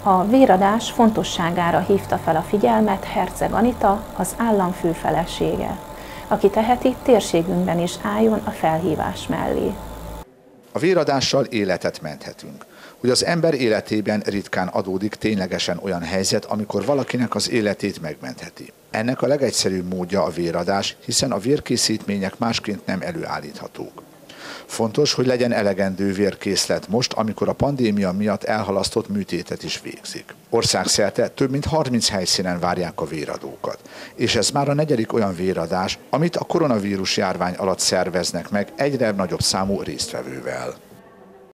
A véradás fontosságára hívta fel a figyelmet Herceg Anita, az államfő felesége. Aki teheti, térségünkben is álljon a felhívás mellé. A véradással életet menthetünk. Hogy az ember életében ritkán adódik ténylegesen olyan helyzet, amikor valakinek az életét megmentheti. Ennek a legegyszerűbb módja a véradás, hiszen a vérkészítmények másként nem előállíthatók. Fontos, hogy legyen elegendő vérkészlet most, amikor a pandémia miatt elhalasztott műtétet is végzik. Országszerte több mint 30 helyszínen várják a véradókat, és ez már a 4. olyan véradás, amit a koronavírus járvány alatt szerveznek meg egyre nagyobb számú résztvevővel.